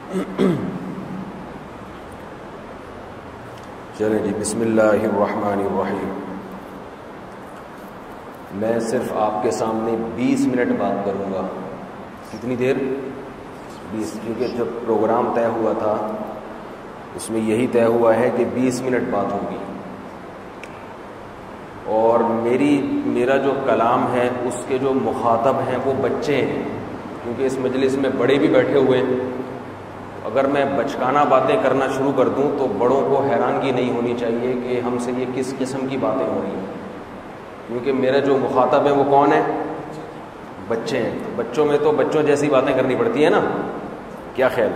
چلیں جی، بسم اللہ الرحمن الرحیم. میں صرف آپ کے سامنے 20 منٹ بات کروں گا. کتنی دیر؟ 20. کیونکہ جب پروگرام طے ہوا تھا اس میں یہی طے ہوا ہے کہ 20 منٹ بات ہوگی. اور میرا جو کلام ہے اس کے جو مخاطب ہیں وہ بچے ہیں، کیونکہ اس مجلس میں بڑے بھی بیٹھے ہوئے ہیں. اگر میں بچکانہ باتیں کرنا شروع کر دوں تو بڑوں کو حیرانگی نہیں ہونی چاہیے کہ ہم سے یہ کس قسم کی باتیں ہو رہی ہیں، کیونکہ میرا جو مخاطب ہے وہ کون ہے؟ بچے ہیں. تو بچوں میں تو بچوں جیسی باتیں کرنی پڑتی ہیں نا. کیا خیال؟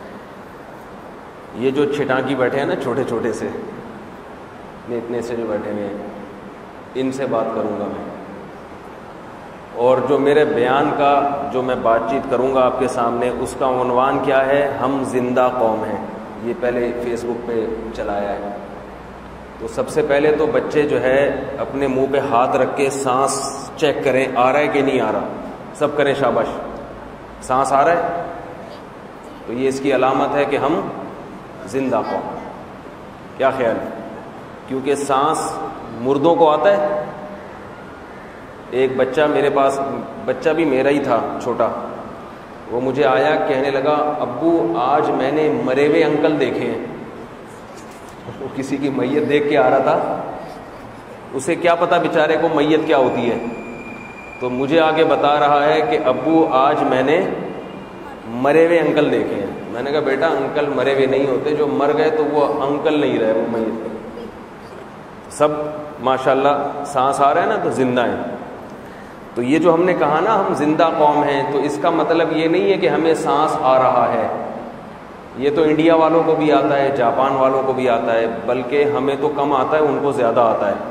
یہ جو چھٹانکی بیٹھے ہیں نا، چھوٹے چھوٹے سے اتنے سے جو بیٹھے ہوئے ہیں، ان سے بات کروں گا میں. اور جو میرے بیان کا جو میں بات چیت کروں گا آپ کے سامنے، اس کا عنوان کیا ہے؟ ہم زندہ قوم ہیں. یہ پہلے فیس بک پہ چلایا ہے. تو سب سے پہلے تو بچے جو ہے اپنے منہ پہ ہاتھ رکھ کے سانس چیک کریں، آ رہا ہے کہ نہیں آ رہا. سب کریں، شاباش. سانس آ رہا ہے تو یہ اس کی علامت ہے کہ ہم زندہ قوم. کیا خیال ہے؟ کیونکہ سانس مردوں کو آتا ہے. ایک بچہ میرے پاس، بچہ بھی میرا ہی تھا چھوٹا، وہ مجھے آیا کہنے لگا ابو آج میں نے مرے ہوئے انکل دیکھے ہیں. وہ کسی کی میت دیکھ کے آ رہا تھا، اسے کیا پتا بیچارے کو میت کیا ہوتی ہے. تو مجھے آگے بتا رہا ہے کہ ابو آج میں نے مرے ہوئے انکل دیکھے ہیں. میں نے کہا بیٹا انکل مرے ہوئے نہیں ہوتے، جو مر گئے تو وہ انکل نہیں رہے، وہ میت. سب ماشاءاللہ سانس آ رہا ہے نا تو زندہ ہیں. تو یہ جو ہم نے کہا نا ہم زندہ قوم ہیں، تو اس کا مطلب یہ نہیں ہے کہ ہمیں سانس آ رہا ہے. یہ تو انڈیا والوں کو بھی آتا ہے، جاپان والوں کو بھی آتا ہے، بلکہ ہمیں تو کم آتا ہے، ان کو زیادہ آتا ہے.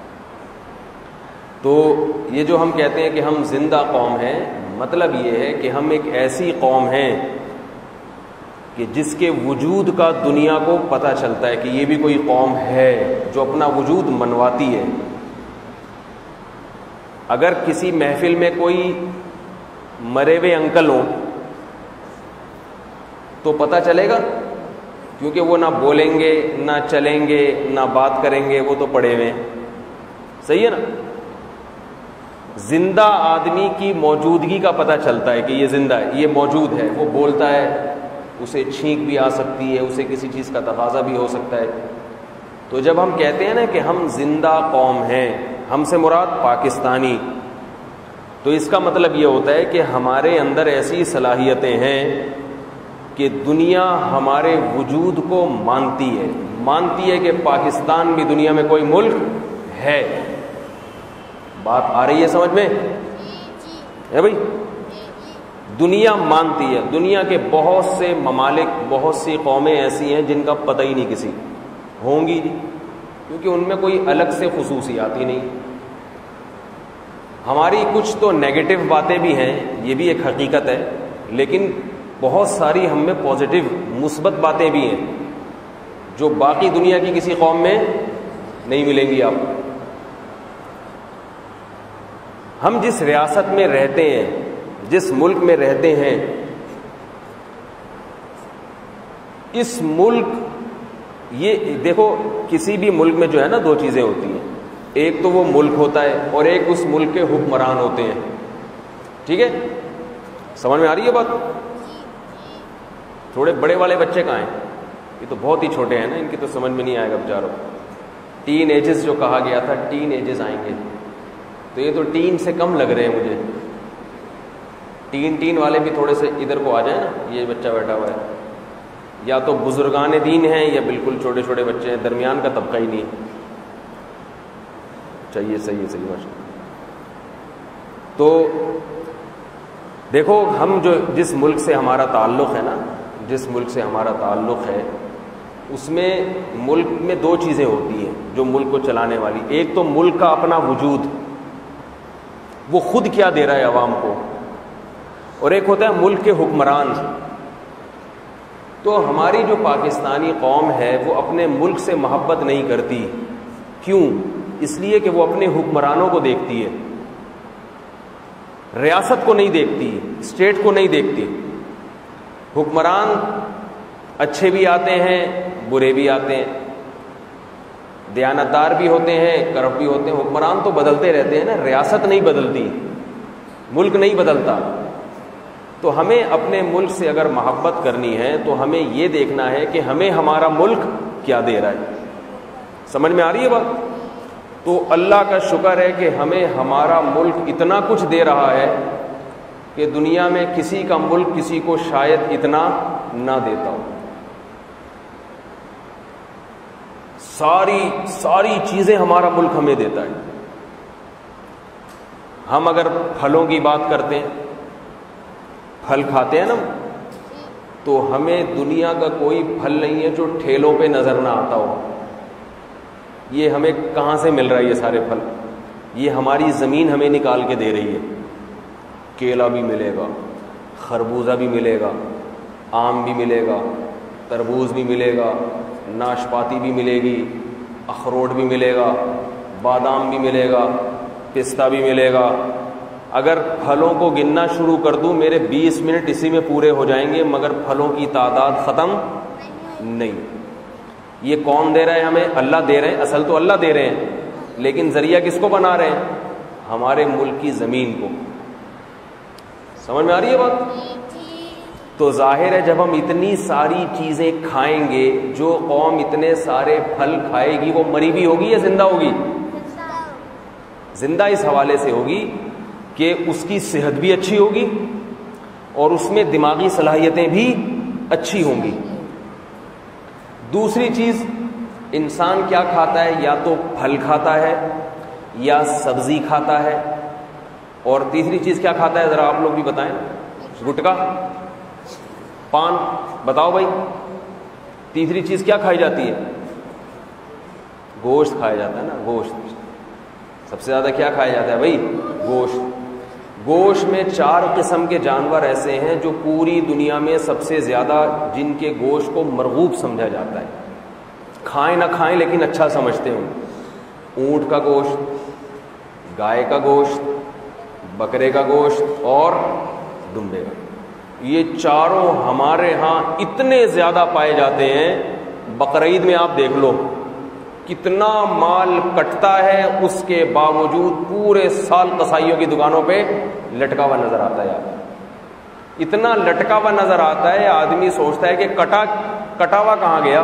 تو یہ جو ہم کہتے ہیں کہ ہم زندہ قوم ہیں، مطلب یہ ہے کہ ہم ایک ایسی قوم ہیں کہ جس کے وجود کا دنیا کو پتہ چلتا ہے کہ یہ بھی کوئی قوم ہے جو اپنا وجود منواتی ہے. اگر کسی محفل میں کوئی مرے ہوئے انکل ہوں تو پتہ چلے گا، کیونکہ وہ نہ بولیں گے، نہ چلیں گے، نہ بات کریں گے، وہ تو پڑے ہوئے ہیں. صحیح ہے نا؟ زندہ آدمی کی موجودگی کا پتہ چلتا ہے کہ یہ زندہ ہے، یہ موجود ہے، وہ بولتا ہے، اسے چھینک بھی آ سکتی ہے، اسے کسی چیز کا تقاضا بھی ہو سکتا ہے. تو جب ہم کہتے ہیں نا کہ ہم زندہ قوم ہیں، ہم سے مراد پاکستانی، تو اس کا مطلب یہ ہوتا ہے کہ ہمارے اندر ایسی صلاحیتیں ہیں کہ دنیا ہمارے وجود کو مانتی ہے کہ پاکستان بھی دنیا میں کوئی ملک ہے. بات آ رہی ہے سمجھ میں؟ ہے بھائی؟ دنیا مانتی ہے. دنیا کے بہت سے ممالک، بہت سی قومیں ایسی ہیں جن کا پتہ ہی نہیں کسی ہوں گی، کیونکہ ان میں کوئی الگ سے خصوصیات ہی نہیں. ہماری کچھ تو نیگیٹو باتیں بھی ہیں، یہ بھی ایک حقیقت ہے، لیکن بہت ساری ہم میں پازیٹیو مثبت باتیں بھی ہیں جو باقی دنیا کی کسی قوم میں نہیں ملیں گی آپ کو. ہم جس ریاست میں رہتے ہیں، جس ملک میں رہتے ہیں، اس ملک، یہ دیکھو کسی بھی ملک میں جو ہے نا دو چیزیں ہوتی ہیں، ایک تو وہ ملک ہوتا ہے اور ایک اس ملک کے حکمران ہوتے ہیں. ٹھیک ہے؟ سمجھ میں آ رہی ہے بات؟ تھوڑے بڑے والے بچے کہاں ہیں؟ یہ تو بہت ہی چھوٹے ہیں نا، ان کی تو سمجھ میں نہیں آئے گا بیچاروں. ٹین ایجز جو کہا گیا تھا، ٹین ایجز آئیں گے، تو یہ تو ٹین سے کم لگ رہے ہیں مجھے. ٹین والے بھی تھوڑے سے ادھر کو آ جائیں نا. یہ بچہ بیٹھا ہوا ہے، یا تو بزرگان دین ہیں یا بالکل چھوٹے چھوٹے بچے ہیں، درمیان کا طبقہ ہی نہیں. چاہیے صحیح ماشاء. تو دیکھو ہم جس ملک سے ہمارا تعلق ہے نا، جس ملک سے ہمارا تعلق ہے، اس میں ملک میں دو چیزیں ہوتی ہیں جو ملک کو چلانے والی. ایک تو ملک کا اپنا وجود، وہ خود کیا دے رہا ہے عوام کو، اور ایک ہوتا ہے ملک کے حکمران. تو ہماری جو پاکستانی قوم ہے وہ اپنے ملک سے محبت نہیں کرتی. کیوں؟ اس لیے کہ وہ اپنے حکمرانوں کو دیکھتی ہے، ریاست کو نہیں دیکھتی، اسٹیٹ کو نہیں دیکھتی. حکمران اچھے بھی آتے ہیں برے بھی آتے ہیں، دیانتدار بھی ہوتے ہیں کرپٹ بھی ہوتے ہیں۔ حکمران تو بدلتے رہتے ہیں نا، ریاست نہیں بدلتی، ملک نہیں بدلتا۔ تو ہمیں اپنے ملک سے اگر محبت کرنی ہے تو ہمیں یہ دیکھنا ہے کہ ہمیں ہمارا ملک کیا دے رہا ہے۔ سمجھ میں آ رہی ہے بات؟ تو اللہ کا شکر ہے کہ ہمیں ہمارا ملک اتنا کچھ دے رہا ہے کہ دنیا میں کسی کا ملک کسی کو شاید اتنا نہ دیتا ہو۔ ساری چیزیں ہمارا ملک ہمیں دیتا ہے۔ ہم اگر پھلوں کی بات کرتے ہیں، پھل کھاتے ہیں نا، تو ہمیں دنیا کا کوئی پھل نہیں ہے جو ٹھیلوں پہ نظر نہ آتا ہو۔ یہ ہمیں کہاں سے مل رہا ہے؟ یہ سارے پھل یہ ہماری زمین ہمیں نکال کے دے رہی ہے۔ کیلا بھی ملے گا، خربوزہ بھی ملے گا، آم بھی ملے گا، تربوز بھی ملے گا، ناشپاتی بھی ملے گی، اخروٹ بھی ملے گا، بادام بھی ملے گا، پستہ بھی ملے گا۔ اگر پھلوں کو گننا شروع کر دوں میرے 20 منٹ اسی میں پورے ہو جائیں گے، مگر پھلوں کی تعداد ختم نہیں۔ یہ کون دے رہا ہے ہمیں؟ اللہ دے رہے ہیں، اصل تو اللہ دے رہے ہیں، لیکن ذریعہ کس کو بنا رہے ہیں؟ ہمارے ملک کی زمین کو۔ سمجھ میں آ رہی ہے بات؟ تو ظاہر ہے جب ہم اتنی ساری چیزیں کھائیں گے، جو قوم اتنے سارے پھل کھائے گی وہ مری بھی ہوگی یا زندہ ہوگی؟ زندہ اس حوالے سے ہوگی کہ اس کی صحت بھی اچھی ہوگی اور اس میں دماغی صلاحیتیں بھی اچھی ہوں گی۔ دوسری چیز، انسان کیا کھاتا ہے؟ یا تو پھل کھاتا ہے یا سبزی کھاتا ہے، اور تیسری چیز کیا کھاتا ہے؟ ذرا آپ لوگ بھی بتائیں۔ گٹکا، پان، بتاؤ بھائی تیسری چیز کیا کھائی جاتی ہے؟ گوشت کھایا جاتا ہے نا، گوشت سب سے زیادہ کیا کھایا جاتا ہے بھائی؟ گوشت۔ گوشت میں 4 قسم کے جانور ایسے ہیں جو پوری دنیا میں سب سے زیادہ جن کے گوشت کو مرغوب سمجھا جاتا ہے، کھائیں نہ کھائیں لیکن اچھا سمجھتے ہوں۔ اونٹ کا گوشت، گائے کا گوشت، بکرے کا گوشت اور دمبے کا۔ یہ چاروں ہمارے ہاں اتنے زیادہ پائے جاتے ہیں، بقرعید میں آپ دیکھ لو کتنا مال کٹتا ہے، اس کے باوجود پورے سال قصائیوں کی دکانوں پہ لٹکا ہوا نظر آتا ہے۔ اتنا لٹکا ہوا نظر آتا ہے، آدمی سوچتا ہے کہ کٹا ہوا کہاں گیا،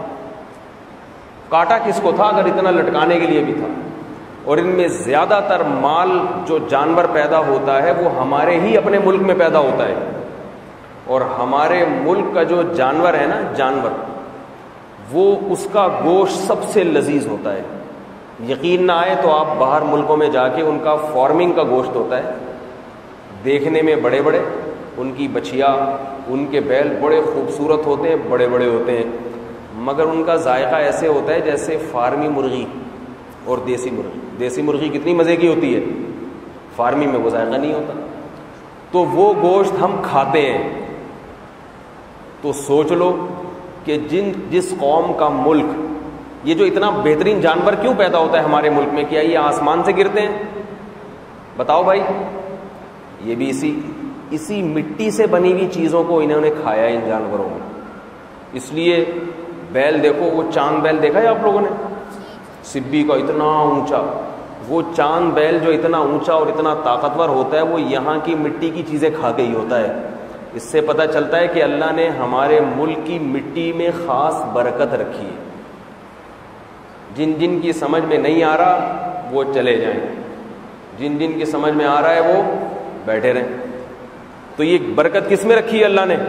کاٹا کس کو تھا اگر اتنا لٹکانے کے لیے بھی تھا۔ اور ان میں زیادہ تر مال جو جانور پیدا ہوتا ہے وہ ہمارے ہی اپنے ملک میں پیدا ہوتا ہے، اور ہمارے ملک کا جو جانور ہے نا، جانور، وہ اس کا گوشت سب سے لذیذ ہوتا ہے۔ یقین نہ آئے تو آپ باہر ملکوں میں جا کے ان کا فارمنگ کا گوشت ہوتا ہے، دیکھنے میں بڑے بڑے، ان کی بچھیا، ان کے بیل بڑے خوبصورت ہوتے ہیں، بڑے بڑے ہوتے ہیں، مگر ان کا ذائقہ ایسے ہوتا ہے جیسے فارمی مرغی اور دیسی مرغی۔ دیسی مرغی کتنی مزے کی ہوتی ہے، فارمی میں وہ ذائقہ نہیں ہوتا۔ تو وہ گوشت ہم کھاتے ہیں، تو سوچ لو کہ جس قوم کا ملک، یہ جو اتنا بہترین جانور کیوں پیدا ہوتا ہے ہمارے ملک میں؟ کیا یہ آسمان سے گرتے ہیں؟ بتاؤ بھائی۔ یہ بھی اسی مٹی سے بنی ہوئی چیزوں کو انہوں نے کھایا ان جانوروں میں۔ اس لیے بیل دیکھو، وہ چاند بیل دیکھا ہے آپ لوگوں نے؟ سبی کا اتنا اونچا، وہ چاند بیل جو اتنا اونچا اور اتنا طاقتور ہوتا ہے، وہ یہاں کی مٹی کی چیزیں کھا کے ہی ہوتا ہے۔ اس سے پتہ چلتا ہے کہ اللہ نے ہمارے ملک کی مٹی میں خاص برکت رکھی ہے۔ جن جن کی سمجھ میں نہیں آ رہا وہ چلے جائیں، جن جن کی سمجھ میں آ رہا ہے وہ بیٹھے رہیں۔ تو یہ برکت کس میں رکھی ہے اللہ نے؟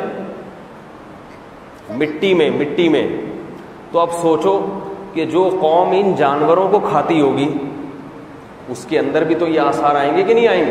مٹی میں۔ تو اب سوچو کہ جو قوم ان جانوروں کو کھاتی ہوگی اس کے اندر بھی تو یہ آثار آئیں گے کہ نہیں آئیں گے؟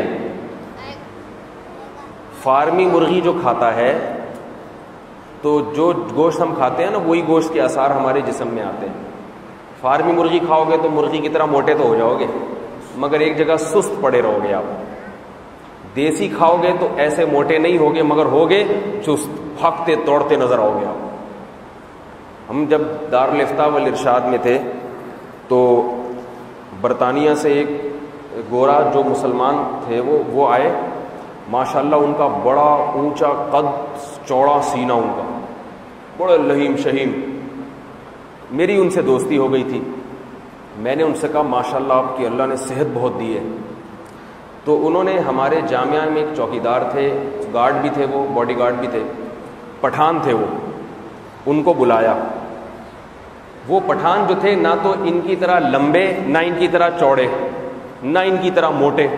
فارمی مرغی جو کھاتا ہے، تو جو گوشت ہم کھاتے ہیں نا، وہی گوشت کے آثار ہمارے جسم میں آتے ہیں۔ فارمی مرغی کھاؤ گے تو مرغی کی طرح موٹے تو ہو جاؤ گے، مگر ایک جگہ سست پڑے رہو گے آپ۔ دیسی کھاؤ گے تو ایسے موٹے نہیں ہوگے، مگر ہوگے چست، بھاگتے توڑتے نظر آؤ گے آپ۔ ہم جب دارالفتاء والارشاد میں تھے تو برطانیہ سے ایک گورا جو مسلمان تھے وہ آئے، ماشاءاللہ ان کا بڑا اونچا قد، چوڑا سینہ ان کا، بڑے لہیم شہیم. میری ان سے دوستی ہو گئی تھی. میں نے ان سے کہا ماشاءاللہ آپ کی اللہ نے صحت بہت دی ہے. تو انہوں نے ہمارے جامعہ میں ایک چوکیدار تھے، گارڈ بھی تھے، وہ باڈی گارڈ بھی تھے، پٹھان تھے وہ، ان کو بلایا. وہ پٹھان جو تھے نہ تو ان کی طرح لمبے، نہ ان کی طرح چوڑے، نہ ان کی طرح موٹے.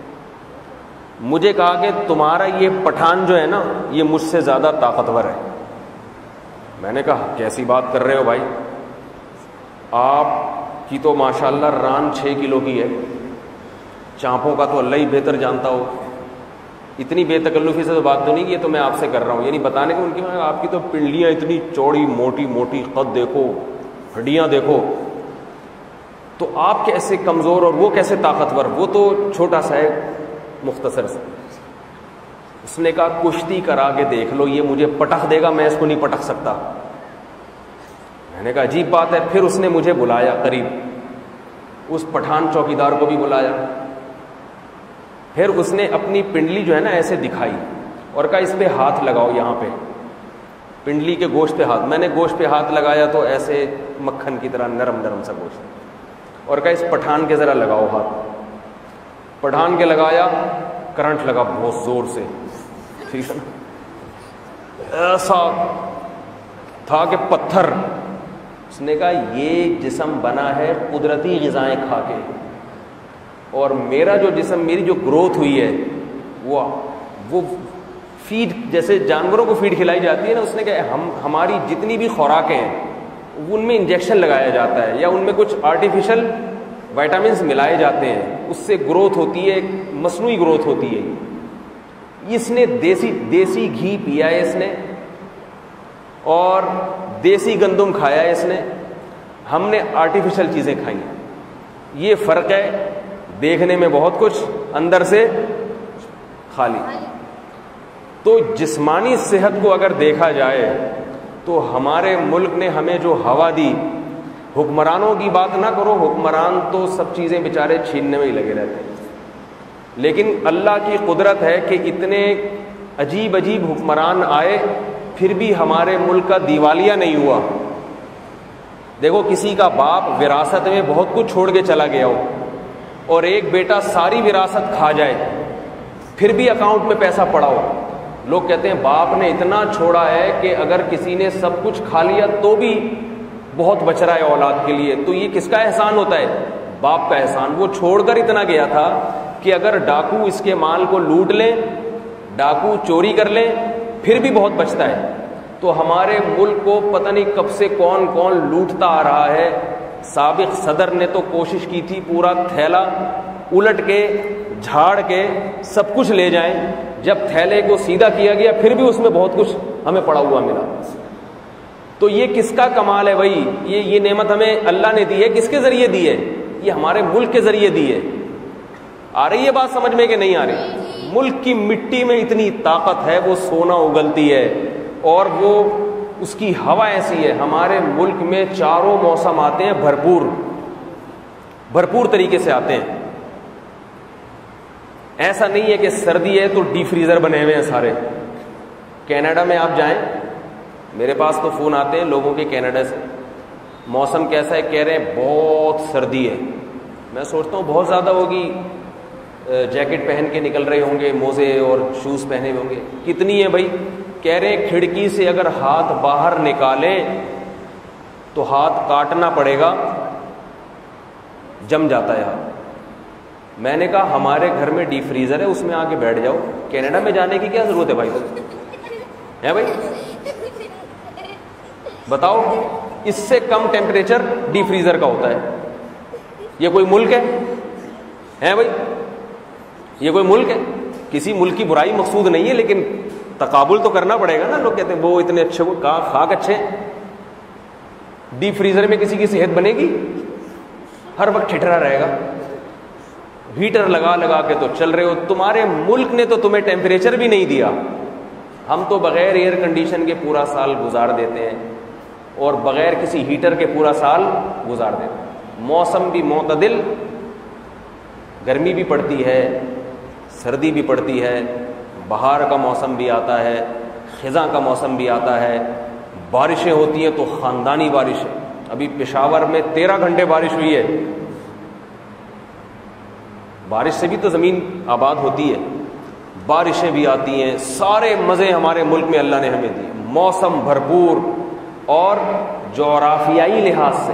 مجھے کہا کہ تمہارا یہ پٹھان جو ہے نا یہ مجھ سے زیادہ طاقتور ہے. میں نے کہا کیسی بات کر رہے ہو بھائی، آپ کی تو ماشاءاللہ ران 6 کلو کی ہے، چانپوں کا تو اللہ ہی بہتر جانتا ہو. اتنی بے تکلفی سے تو بات تو نہیں کی، یہ تو میں آپ سے کر رہا ہوں، یعنی بتانے کو ان کی آپ کی تو پنڈلیاں اتنی چوڑی موٹی موٹی، قد دیکھو، ہڈیاں دیکھو، تو آپ کیسے کمزور اور وہ کیسے طاقتور، وہ تو چھوٹا سا ہے مختصر سے. اس نے کہا کشتی کرا کے دیکھ لو، یہ مجھے پٹخ دے گا، میں اس کو نہیں پٹخ سکتا. میں نے کہا عجیب بات ہے. پھر اس نے مجھے بلایا قریب، اس پٹھان چوکیدار کو بھی بلایا. پھر اس نے اپنی پنڈلی جو ہے نا ایسے دکھائی اور کہا اس پہ ہاتھ لگاؤ، یہاں پہ پنڈلی کے گوشت پہ ہاتھ. میں نے گوشت پہ ہاتھ لگایا تو ایسے مکھن کی طرح نرم نرم سا گوشت، اور کہا اس پٹھان کے ذرا لگاؤ ہاتھ. پٹھان کے لگایا، کرنٹ لگا بہت زور سے، ٹھیک ہے نا، ایسا تھا کہ پتھر. اس نے کہا یہ جسم بنا ہے قدرتی غذائیں کھا کے، اور میرا جو جسم، میری جو گروتھ ہوئی ہے وہ فیڈ، جیسے جانوروں کو فیڈ کھلائی جاتی ہے نا. اس نے کہا ہماری جتنی بھی خوراکیں ہیں ان میں انجیکشن لگایا جاتا ہے یا ان میں کچھ آرٹیفیشل وائٹامنس ملائے جاتے ہیں، اس سے گروتھ ہوتی ہے، مصنوعی گروتھ ہوتی ہے. اس نے دیسی گھی پیا ہے اس نے، اور دیسی گندم کھایا ہے اس نے، ہم نے آرٹیفیشل چیزیں کھائی. یہ فرق ہے، دیکھنے میں بہت کچھ، اندر سے خالی. تو جسمانی صحت کو اگر دیکھا جائے تو ہمارے ملک نے ہمیں جو ہوا دی، حکمرانوں کی بات نہ کرو، حکمران تو سب چیزیں بیچارے چھیننے میں ہی لگے رہتے ہیں، لیکن اللہ کی قدرت ہے کہ اتنے عجیب عجیب حکمران آئے پھر بھی ہمارے ملک کا دیوالیہ نہیں ہوا. دیکھو کسی کا باپ وراثت میں بہت کچھ چھوڑ کے چلا گیا ہو اور ایک بیٹا ساری وراثت کھا جائے پھر بھی اکاؤنٹ میں پیسہ پڑا ہو. لوگ کہتے ہیں باپ نے اتنا چھوڑا ہے کہ اگر کسی نے سب کچھ کھا لیا تو بھی بہت بچ رہا ہے اولاد کے لیے. تو یہ کس کا احسان ہوتا ہے؟ باپ کا احسان. وہ چھوڑ کر اتنا گیا تھا کہ اگر ڈاکو اس کے مال کو لوٹ لیں، ڈاکو چوری کر لیں، پھر بھی بہت بچتا ہے. تو ہمارے ملک کو پتہ نہیں کب سے کون کون لوٹتا آ رہا ہے. سابق صدر نے تو کوشش کی تھی پورا تھیلا الٹ کے جھاڑ کے سب کچھ لے جائیں. جب تھیلے کو سیدھا کیا گیا پھر بھی اس میں بہت کچھ ہمیں پڑا ہوا ملا. تو یہ کس کا کمال ہے بھائی؟ یہ نعمت ہمیں اللہ نے دی ہے، کس کے ذریعے دی ہے؟ یہ ہمارے ملک کے ذریعے دی ہے. آ رہی ہے بات سمجھ میں کہ نہیں آ رہی؟ ملک کی مٹی میں اتنی طاقت ہے، وہ سونا اگلتی ہے، اور وہ اس کی ہوا ایسی ہے. ہمارے ملک میں چاروں موسم آتے ہیں، بھرپور طریقے سے آتے ہیں. ایسا نہیں ہے کہ سردی ہے تو ڈی فریزر بنے ہوئے ہیں سارے. کینیڈا میں آپ جائیں، میرے پاس تو فون آتے ہیں لوگوں کے کینیڈا سے، موسم کیسا ہے؟ کہہ رہے ہیں بہت سردی ہے. میں سوچتا ہوں بہت زیادہ ہوگی، جیکٹ پہن کے نکل رہے ہوں گے، موزے اور شوز پہنے ہوئے ہوں گے. کتنی ہے بھائی؟ کہہ رہے ہیں کھڑکی سے اگر ہاتھ باہر نکالیں تو ہاتھ کاٹنا پڑے گا، جم جاتا ہے ہاتھ. میں نے کہا ہمارے گھر میں ڈی فریزر ہے، اس میں آ کے بیٹھ جاؤ. کینیڈا میں جانے کی کیا ضرورت ہے بھائی؟ ہے بھائی بتاؤ، اس سے کم ٹیمپریچر ڈی فریزر کا ہوتا ہے. یہ کوئی ملک ہے بھائی؟ یہ کوئی ملک ہے؟ کسی ملک کی برائی مقصود نہیں ہے، لیکن تقابل تو کرنا پڑے گا نا. لوگ کہتے ہیں وہ اتنے اچھے، وہ خاک اچھے ہیں. ڈی فریزر میں کسی کی صحت بنے گی؟ ہر وقت ٹھٹرا رہے گا. ہیٹر لگا لگا کے تو چل رہے ہو. تمہارے ملک نے تو تمہیں ٹیمپریچر بھی نہیں دیا. ہم تو بغیر ایئر کنڈیشن کے پورا سال گزار دیتے ہیں اور بغیر کسی ہیٹر کے پورا سال گزار دیتے ہیں. موسم بھی معتدل، گرمی بھی پڑتی ہے، سردی بھی پڑتی ہے، بہار کا موسم بھی آتا ہے، خزاں کا موسم بھی آتا ہے، بارشیں ہوتی ہیں تو خاندانی بارشیں. ابھی پشاور میں 13 گھنٹے بارش ہوئی ہے. بارش سے بھی تو زمین آباد ہوتی ہے. بارشیں بھی آتی ہیں، سارے مزے ہمارے ملک میں اللہ نے ہمیں دیے، موسم بھرپور. اور جغرافیائی لحاظ سے،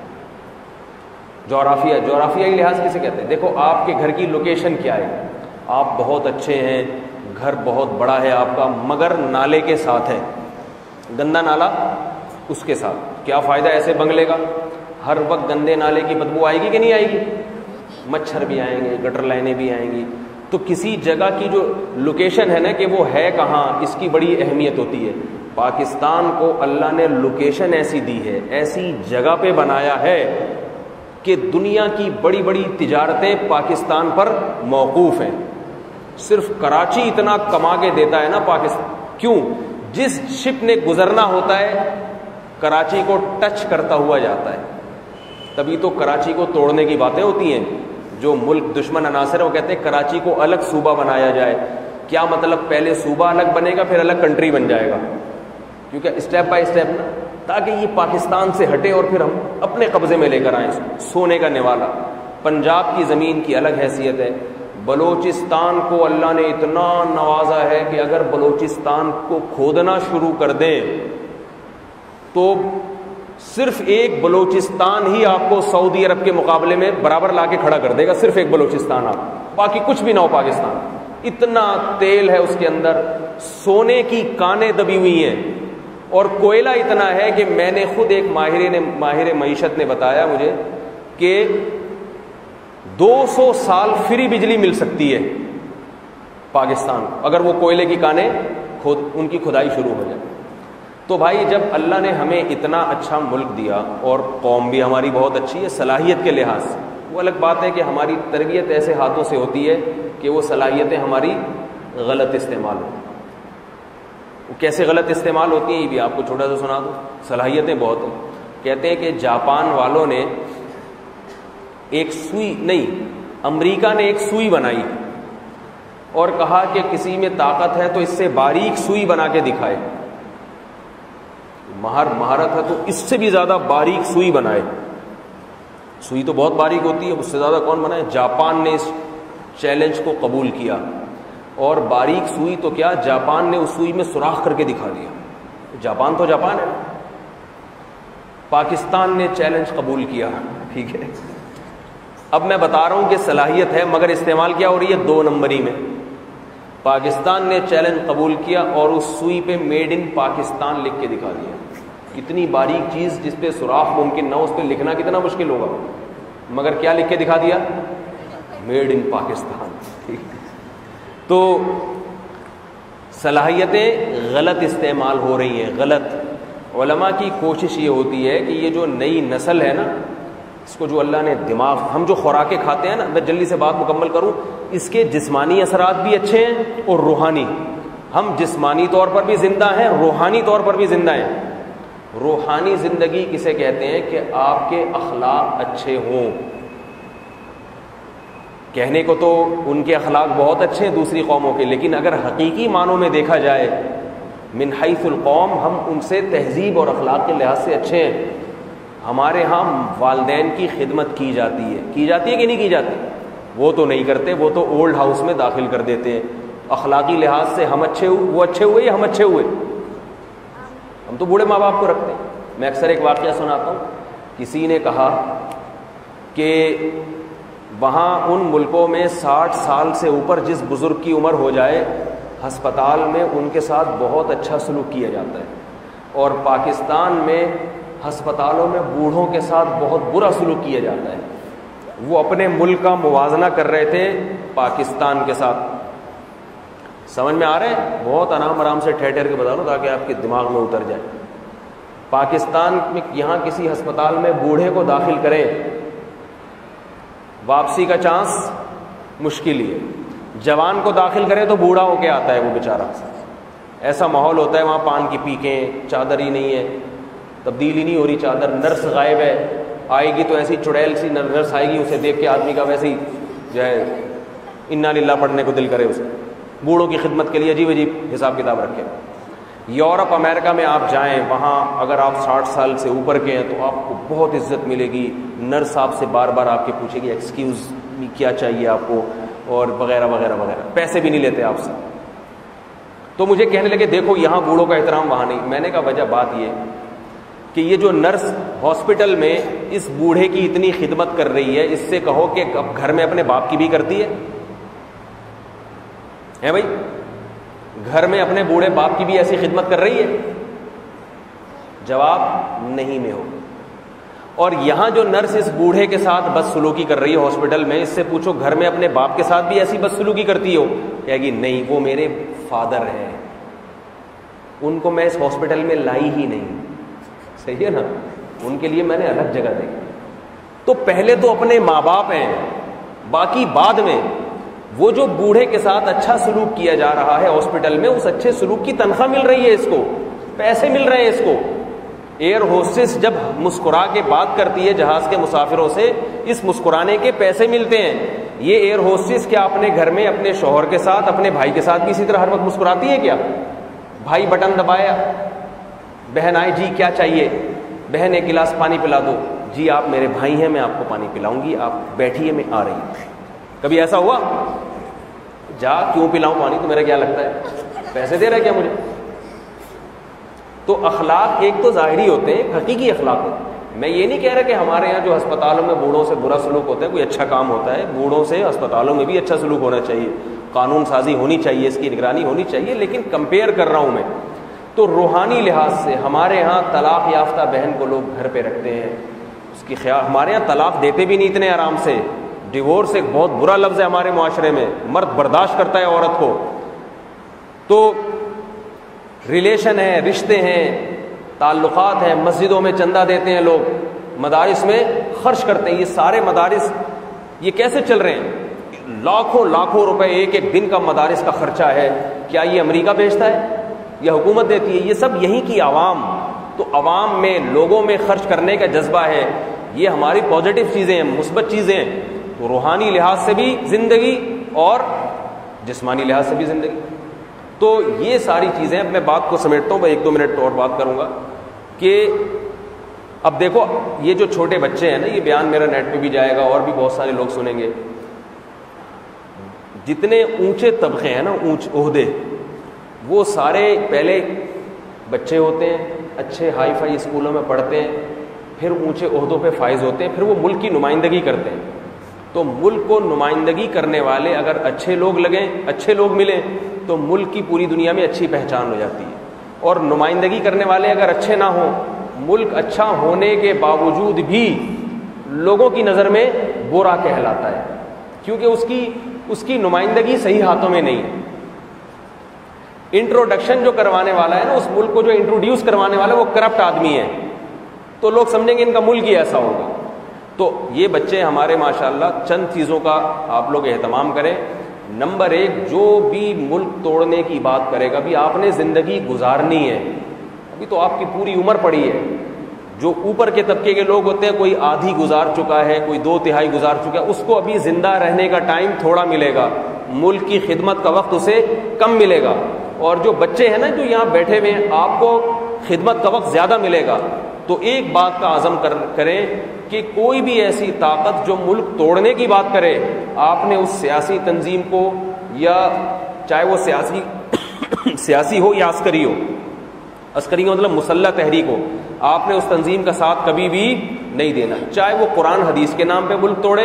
جغرافیائی لحاظ کسے کہتے ہیں؟ دیکھو آپ کے گھر کی لوکیشن کیا ہے. آپ بہت اچھے ہیں، گھر بہت بڑا ہے آپ کا، مگر نالے کے ساتھ ہے، گندا نالا اس کے ساتھ. کیا فائدہ ایسے بنگلے کا؟ ہر وقت گندے نالے کی بدبو آئے گی کہ نہیں آئے گی؟ مچھر بھی آئیں گے، گٹر لائنیں بھی آئیں گی. تو کسی جگہ کی جو لوکیشن ہے نا کہ وہ ہے کہاں، اس کی بڑی اہمیت ہوتی ہے. پاکستان کو اللہ نے لوکیشن ایسی دی ہے، ایسی جگہ پہ بنایا ہے کہ دنیا کی بڑی بڑی تجارتیں پاکستان پر موقوف ہیں. صرف کراچی اتنا کما کے دیتا ہے نا پاکستان. کیوں؟ جس شپ نے گزرنا ہوتا ہے کراچی کو ٹچ کرتا ہوا جاتا ہے. تبھی تو کراچی کو توڑنے کی باتیں ہوتی ہیں. جو ملک دشمن عناصر ہے وہ کہتے ہیں کراچی کو الگ صوبہ بنایا جائے. کیا مطلب؟ پہلے صوبہ الگ بنے گا پھر الگ کنٹری بن جائے گا، کیونکہ اسٹیپ بائی اسٹیپ نا، تاکہ یہ پاکستان سے ہٹے اور پھر ہم اپنے قبضے میں لے کر آئیں. سونے کا نوالا. پنجاب کی زمین کی الگ حیثیت ہے. بلوچستان کو اللہ نے اتنا نوازا ہے کہ اگر بلوچستان کو کھودنا شروع کر دیں تو صرف ایک بلوچستان ہی آپ کو سعودی عرب کے مقابلے میں برابر لا کے کھڑا کر دے گا. صرف ایک بلوچستان، آپ باقی کچھ بھی نہ ہو پاکستان. اتنا تیل ہے اس کے اندر، سونے کی کانیں دبی ہوئی ہیں، اور کوئلہ اتنا ہے کہ میں نے خود ایک ماہر معیشت نے بتایا مجھے کہ 200 سال فری بجلی مل سکتی ہے پاکستان اگر وہ کوئلے کی کانیں ان کی کھدائی شروع ہو جائے. تو بھائی جب اللہ نے ہمیں اتنا اچھا ملک دیا، اور قوم بھی ہماری بہت اچھی ہے صلاحیت کے لحاظ سے، وہ الگ بات ہے کہ ہماری تربیت ایسے ہاتھوں سے ہوتی ہے کہ وہ صلاحیتیں ہماری غلط استعمال ہوتی ہیں. وہ کیسے غلط استعمال ہوتی ہیں یہ بھی آپ کو چھوٹا سا سنا دوں. صلاحیتیں بہت ہیں. کہتے ہیں کہ جاپان والوں نے ایک سوئی نہیں، امریکہ نے ایک سوئی بنائی اور کہا کہ کسی میں طاقت ہے تو اس سے باریک سوئی بنا کے دکھائے. مہارت ہے تو اس سے بھی زیادہ باریک سوئی بنائے. سوئی تو بہت باریک ہوتی ہے، اس سے زیادہ کون بنائے؟ جاپان نے اس چیلنج کو قبول کیا، اور باریک سوئی تو کیا، جاپان نے اس سوئی میں سوراخ کر کے دکھا دیا. جاپان تو جاپان ہے. پاکستان نے چیلنج قبول کیا، ٹھیک ہے. اب میں بتا رہا ہوں کہ صلاحیت ہے، مگر استعمال کیا ہو رہی ہے؟ 2 نمبری میں. پاکستان نے چیلنج قبول کیا اور اس سوئی پہ میڈ ان پاکستان لکھ کے دکھا دیا. اتنی باریک چیز جس پہ سوراخ ممکن نہ ہو، اس پہ لکھنا کتنا مشکل ہوگا، مگر کیا لکھ کے دکھا دیا؟ Made in Pakistan. تو صلاحیتیں غلط استعمال ہو رہی ہیں، غلط. علماء کی کوشش یہ ہوتی ہے کہ یہ جو نئی نسل ہے نا، اس کو جو اللہ نے دماغ، ہم جو خوراکیں کھاتے ہیں نا، میں جلدی سے بات مکمل کروں، اس کے جسمانی اثرات بھی اچھے ہیں اور روحانی. ہم جسمانی طور پر بھی زندہ ہیں، روحانی طور پر بھی زندہ ہیں. روحانی زندگی کسے کہتے ہیں؟ کہ آپ کے اخلاق اچھے ہوں. کہنے کو تو ان کے اخلاق بہت اچھے ہیں دوسری قوموں کے، لیکن اگر حقیقی معنوں میں دیکھا جائے من حیث القوم، ہم ان سے تہذیب اور اخلاق کے لحاظ سے اچھے ہیں. ہمارے ہاں والدین کی خدمت کی جاتی ہے کہ نہیں کی جاتی؟ وہ تو نہیں کرتے، وہ تو اولڈ ہاؤس میں داخل کر دیتے ہیں. اخلاقی لحاظ سے ہم اچھے ہوئے، وہ اچھے ہوئے یا ہم اچھے ہوئے؟ ہم تو بوڑھے ماں باپ کو رکھتے ہیں. میں اکثر ایک واقعہ سناتا ہوں. کسی نے کہا کہ وہاں ان ملکوں میں 60 سال سے اوپر جس بزرگ کی عمر ہو جائے، ہسپتال میں ان کے ساتھ بہت اچھا سلوک کیا جاتا ہے، اور پاکستان میں ہسپتالوں میں بوڑھوں کے ساتھ بہت برا سلوک کیا جاتا ہے. وہ اپنے ملک کا موازنہ کر رہے تھے پاکستان کے ساتھ. سمجھ میں آ رہے ہیں؟ بہت آرام سے ٹھہر کے بتا دو تاکہ آپ کے دماغ میں اتر جائے. پاکستان میں یہاں کسی ہسپتال میں بوڑھے کو داخل کریں، واپسی کا چانس مشکل ہی ہے. جوان کو داخل کرے تو بوڑھا ہو کے آتا ہے وہ بیچارہ. ایسا ماحول ہوتا ہے وہاں، پان کی پیکیں، چادر ہی نہیں ہے، تبدیل ہی نہیں ہو رہی چادر، نرس غائب ہے. آئے گی تو ایسی چڑیل سی نرس آئے گی، اسے دیکھ کے آدمی کا ویسے ہی جو ہے انا للہ پڑھنے کو دل کرے. اسے بوڑھوں کی خدمت کے لیے عجیب عجیب حساب کتاب رکھے. یورپ امریکہ میں آپ جائیں، وہاں اگر آپ 60 سال سے اوپر کے ہیں تو آپ کو بہت عزت ملے گی، نرس آپ سے بار بار آپ کے پوچھے گی ایکسکیوز می کیا چاہیے آپ کو، اور وغیرہ وغیرہ وغیرہ، پیسے بھی نہیں لیتے آپ سے. تو مجھے کہنے لگے دیکھو یہاں بوڑھوں کا احترام وہاں نہیں. میں نے کہا وجہ بات یہ کہ یہ جو نرس ہاسپٹل میں اس بوڑھے کی اتنی خدمت کر رہی ہے، اس سے کہو کہ اب گھر میں اپنے باپ کی بھی کرتی ہے بھائی، گھر میں اپنے بوڑھے باپ کی بھی ایسی خدمت کر رہی ہے؟ جواب نہیں میں ہو. اور یہاں جو نرس اس بوڑھے کے ساتھ بدسلوکی کر رہی ہے ہاسپٹل میں، اس سے پوچھو گھر میں اپنے باپ کے ساتھ بھی ایسی بدسلوکی کرتی ہو؟ کہے گی نہیں، وہ میرے فادر ہیں، ان کو میں اس ہاسپٹل میں لائی ہی نہیں. صحیح ہے نا، ان کے لیے میں نے الگ جگہ دی. تو پہلے تو اپنے ماں باپ ہیں، باقی بعد میں. وہ جو بوڑھے کے ساتھ اچھا سلوک کیا جا رہا ہے ہاسپٹل میں، اس اچھے سلوک کی تنخواہ مل رہی ہے، اس کو پیسے مل رہے ہیں. اس کو ایئر ہوسٹس جب مسکرا کے بات کرتی ہے جہاز کے مسافروں سے، اس مسکرانے کے پیسے ملتے ہیں. یہ ایئر ہوسٹس کیا اپنے گھر میں اپنے شوہر کے ساتھ، اپنے بھائی کے ساتھ بھی اسی طرح ہر وقت مسکراتی ہے کیا؟ بھائی بٹن دبایا، بہن آئی جی کیا چاہیے، بہن ایک گلاس پانی پلا دو، جی آپ میرے بھائی ہیں میں آپ کو پانی پلاؤں گی، آپ بیٹھیے میں آ رہی ہوں. کبھی ایسا ہوا؟ جا کیوں پلاؤں پانی، تو میرا کیا لگتا ہے پیسے دے رہا ہے کیا مجھے؟ تو اخلاق ایک تو ظاہری ہوتے ہیں، حقیقی اخلاق ہوتے ہیں. میں یہ نہیں کہہ رہا کہ ہمارے یہاں جو ہسپتالوں میں بوڑھوں سے برا سلوک ہوتا ہے کوئی اچھا کام ہوتا ہے. بوڑھوں سے ہسپتالوں میں بھی اچھا سلوک ہونا چاہیے، قانون سازی ہونی چاہیے، اس کی نگرانی ہونی چاہیے. لیکن کمپیئر کر رہا ہوں میں تو روحانی لحاظ سے ہمارے ہاں طلاق یافتہ بہن کو لوگ گھر پہ رکھتے ہیں، اس کی خیال. ہمارے ہاں طلاق دیتے بھی نہیں اتنے آرام سے. ڈیورس ایک بہت برا لفظ ہے ہمارے معاشرے میں، مرد برداشت کرتا ہے عورت کو. تو ریلیشن ہے، رشتے ہیں، تعلقات ہیں، مسجدوں میں چندہ دیتے ہیں لوگ، مدارس میں خرچ کرتے ہیں. یہ سارے مدارس یہ کیسے چل رہے ہیں؟ لاکھوں لاکھوں روپے ایک ایک دن کا مدارس کا خرچہ ہے. کیا یہ امریکہ بھیجتا ہے یا حکومت دیتی ہے؟ یہ سب یہیں کی عوام. تو عوام میں، لوگوں میں خرچ کرنے کا جذبہ ہے. یہ ہماری پازیٹیو چیزیں ہیں، مثبت چیزیں ہیں. تو روحانی لحاظ سے بھی زندگی اور جسمانی لحاظ سے بھی زندگی. تو یہ ساری چیزیں. اب میں بات کو سمیٹتا ہوں، میں 1-2 منٹ اور بات کروں گا کہ اب دیکھو یہ جو چھوٹے بچے ہیں نا، یہ بیان میرا نیٹ پہ بھی جائے گا اور بھی بہت سارے لوگ سنیں گے. جتنے اونچے طبقے ہیں نا، اونچ عہدے، وہ سارے پہلے بچے ہوتے ہیں، اچھے ہائی فائی اسکولوں میں پڑھتے ہیں، پھر اونچے عہدوں پہ فائز ہوتے ہیں، پھر وہ ملک کی نمائندگی کرتے ہیں. تو ملک کو نمائندگی کرنے والے اگر اچھے لوگ لگیں، اچھے لوگ ملیں، تو ملک کی پوری دنیا میں اچھی پہچان ہو جاتی ہے. اور نمائندگی کرنے والے اگر اچھے نہ ہوں، ملک اچھا ہونے کے باوجود بھی لوگوں کی نظر میں برا کہلاتا ہے، کیونکہ اس کی نمائندگی صحیح ہاتھوں میں نہیں ہے. انٹروڈکشن جو کروانے والا ہے نا، اس ملک کو جو انٹروڈیوس کروانے والا ہے وہ کرپٹ آدمی ہے، تو لوگ سمجھیں گے ان کا ملک ہی ایسا ہوگا. تو یہ بچے ہمارے ماشاءاللہ چند چیزوں کا آپ لوگ اہتمام کریں. نمبر 1، جو بھی ملک توڑنے کی بات کرے گا، ابھی آپ نے زندگی گزارنی ہے، ابھی تو آپ کی پوری عمر پڑی ہے. جو اوپر کے طبقے کے لوگ ہوتے ہیں، کوئی آدھی گزار چکا ہے، کوئی 2/3 گزار چکا ہے، اس کو ابھی زندہ رہنے کا ٹائم تھوڑا ملے گا، ملک کی خدمت کا وقت اسے کم ملے گا. اور جو بچے ہیں نا جو یہاں بیٹھے ہوئے ہیں، آپ کو خدمت کا وقت زیادہ ملے گا. تو ایک بات کا عزم کریں کہ کوئی بھی ایسی طاقت جو ملک توڑنے کی بات کرے، آپ نے اس سیاسی تنظیم کو، یا چاہے وہ سیاسی ہو یا عسکری ہو، عسکری کا مطلب مسلح تحریک ہو، آپ نے اس تنظیم کا ساتھ کبھی بھی نہیں دینا. چاہے وہ قرآن حدیث کے نام پہ ملک توڑے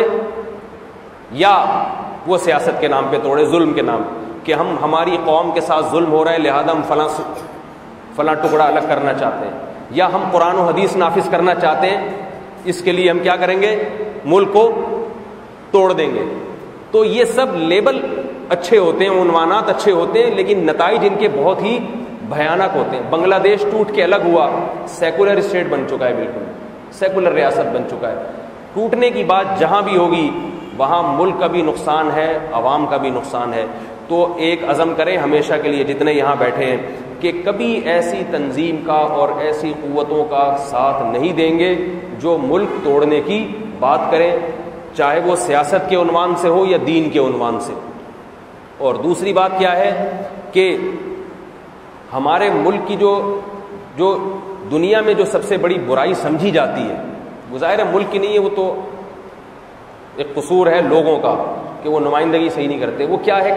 یا وہ سیاست کے نام پہ توڑے، ظلم کے نام، کہ ہماری قوم کے ساتھ ظلم ہو رہا ہے لہذا ہم فلاں ٹکڑا الگ کرنا چاہتے ہیں، یا ہم قرآن و حدیث نافذ کرنا چاہتے ہیں، اس کے لیے ہم کیا کریں گے؟ ملک کو توڑ دیں گے. تو یہ سب لیبل اچھے ہوتے ہیں، عنوانات اچھے ہوتے ہیں، لیکن نتائج ان کے بہت ہی بھیانک ہوتے ہیں. بنگلہ دیش ٹوٹ کے الگ ہوا، سیکولر اسٹیٹ بن چکا ہے، بالکل سیکولر ریاست بن چکا ہے. ٹوٹنے کی بات جہاں بھی ہوگی وہاں ملک کا بھی نقصان ہے، عوام کا بھی نقصان ہے. تو ایک عزم کریں ہمیشہ کے لیے، جتنے یہاں بیٹھے ہیں، کہ کبھی ایسی تنظیم کا اور ایسی قوتوں کا ساتھ نہیں دیں گے جو ملک توڑنے کی بات کریں، چاہے وہ سیاست کے عنوان سے ہو یا دین کے عنوان سے. اور دوسری بات کیا ہے کہ ہمارے ملک کی جو دنیا میں جو سب سے بڑی برائی سمجھی جاتی ہے، وہ ظاہر ہے ملک کی نہیں ہے، وہ تو ایک قصور ہے لوگوں کا کہ وہ نمائندگی صحیح نہیں کرتے، وہ کیا ہے؟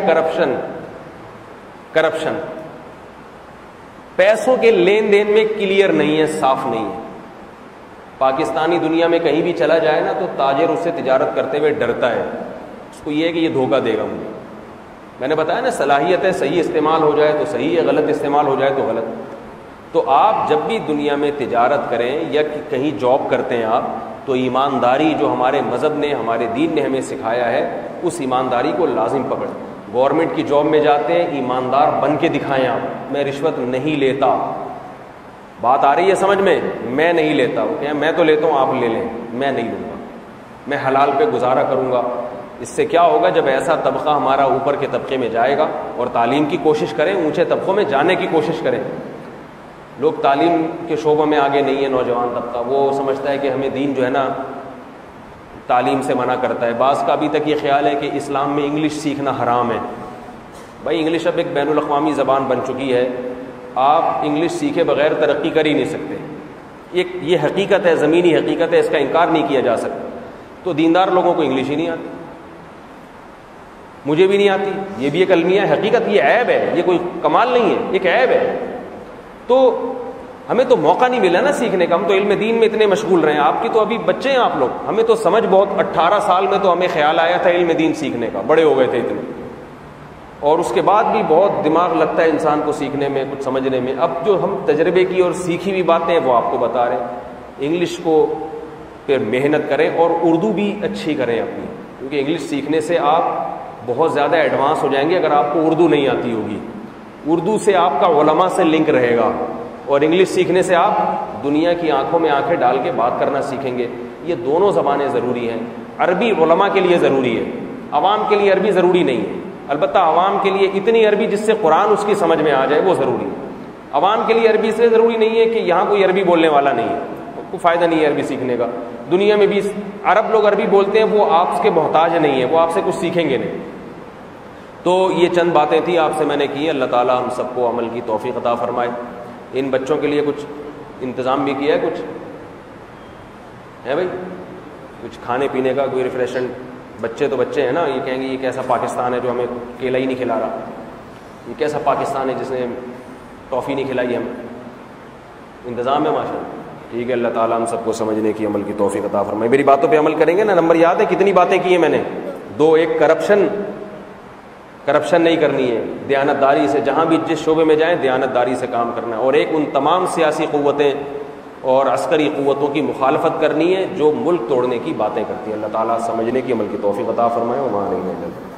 کرپشن، پیسوں کے لین دین میں کلیئر نہیں ہے، صاف نہیں ہے۔ پاکستانی دنیا میں کہیں بھی چلا جائے نا تو تاجر اس سے تجارت کرتے ہوئے ڈرتا ہے، اس کو یہ ہے کہ یہ دھوکہ دے گا مجھے۔ میں نے بتایا نا، صلاحیت ہے، صحیح استعمال ہو جائے تو صحیح ہے، غلط استعمال ہو جائے تو غلط۔ تو آپ جب بھی دنیا میں تجارت کریں یا کہیں جاب کرتے ہیں آپ، تو ایمانداری جو ہمارے مذہب نے، ہمارے دین نے ہمیں سکھایا ہے، اس ایمانداری کو لازم پکڑیں۔ گورنمنٹ کی جاب میں جاتے ہیں، ایماندار بن کے دکھائیں آپ، میں رشوت نہیں لیتا۔ بات آ رہی ہے سمجھ میں نہیں لیتا، وہ کہ میں تو لیتا ہوں، آپ لے لیں، میں نہیں لوں گا، میں حلال پہ گزارا کروں گا۔ اس سے کیا ہوگا؟ جب ایسا طبقہ ہمارا اوپر کے طبقے میں جائے گا، اور تعلیم کی کوشش کریں، اونچے طبقوں میں جانے کی کوشش کریں۔ لوگ تعلیم کے شعبوں میں آگے نہیں ہے، نوجوان طبقہ وہ سمجھتا ہے کہ ہمیں دین جو ہے نا تعلیم سے منع کرتا ہے۔ بعض کا ابھی تک یہ خیال ہے کہ اسلام میں انگلش سیکھنا حرام ہے۔ بھائی انگلش اب ایک بین الاقوامی زبان بن چکی ہے، آپ انگلش سیکھے بغیر ترقی کر ہی نہیں سکتے، یہ حقیقت ہے، زمینی حقیقت ہے، اس کا انکار نہیں کیا جا سکتا۔ تو دیندار لوگوں کو انگلش ہی نہیں آتی، مجھے بھی نہیں آتی، یہ بھی ایک المیہ حقیقت، یہ عیب ہے، یہ کوئی کمال نہیں ہے، ایک عیب ہے۔ تو ہمیں تو موقع نہیں ملا نا سیکھنے کا، ہم تو علم دین میں اتنے مشغول رہے ہیں، آپ کی تو ابھی بچے ہیں آپ لوگ، ہمیں تو سمجھ بہت 18 سال میں تو ہمیں خیال آیا تھا علم دین سیکھنے کا، بڑے ہو گئے تھے اتنے، اور اس کے بعد بھی بہت دماغ لگتا ہے انسان کو سیکھنے میں، کچھ سمجھنے میں۔ اب جو ہم تجربے کی اور سیکھی ہوئی باتیں ہیں وہ آپ کو بتا رہے ہیں۔ انگلش کو پھر محنت کریں اور اردو بھی اچھی کریں اپنی، کیونکہ انگلش سیکھنے سے آپ بہت زیادہ ایڈوانس ہو جائیں گے اگر آپ کو اردو نہیں آتی ہوگی۔ اردو سے آپ کا علماء سے لنک رہے گا، اور انگلش سیکھنے سے آپ دنیا کی آنکھوں میں آنکھیں ڈال کے بات کرنا سیکھیں گے۔ یہ دونوں زبانیں ضروری ہیں۔ عربی علماء کے لیے ضروری ہے، عوام کے لیے عربی ضروری نہیں ہے۔ البتہ عوام کے لیے اتنی عربی جس سے قرآن اس کی سمجھ میں آ جائے وہ ضروری ہے۔ عوام کے لیے عربی اس لیے ضروری نہیں ہے کہ یہاں کوئی عربی بولنے والا نہیں ہے، کوئی فائدہ نہیں ہے عربی سیکھنے کا۔ دنیا میں بھی عرب لوگ عربی بولتے ہیں، وہ آپ کے محتاج نہیں ہے، وہ آپ سے کچھ سیکھیں گے نہیں۔ تو یہ چند باتیں تھیں آپ سے میں نے کی، اللہ تعالیٰ ہم سب کو عمل کی توفیق عطا فرمائے۔ ان بچوں کے لیے کچھ انتظام بھی کیا ہے، کچھ ہے بھائی، کچھ کھانے پینے کا، کوئی ریفریشمنٹ؟ بچے تو بچے ہیں نا، یہ کہیں گے یہ کیسا پاکستان ہے جو ہمیں کیلا ہی نہیں کھلا رہا، یہ کیسا پاکستان ہے جس نے ٹافی نہیں کھلائی ہمیں۔ انتظام ہے ماشاء اللہ، ٹھیک ہے۔ اللہ تعالیٰ ہم سب کو سمجھنے کی، عمل کی توفیق عطا فرمائے۔ میری باتوں پہ عمل کریں گے نا؟ نمبر یاد ہے کتنی باتیں کی ہیں میں نے؟ 2۔ ایک کرپشن نہیں کرنی ہے، دیانت داری سے، جہاں بھی جس شعبے میں جائیں دیانت داری سے کام کرنا ہے، اور ایک ان تمام سیاسی قوتیں اور عسکری قوتوں کی مخالفت کرنی ہے جو ملک توڑنے کی باتیں کرتی ہیں۔ اللہ تعالیٰ سمجھنے کی، عمل کی توفیق عطا فرمائے۔ وما علینا الا البلاغ۔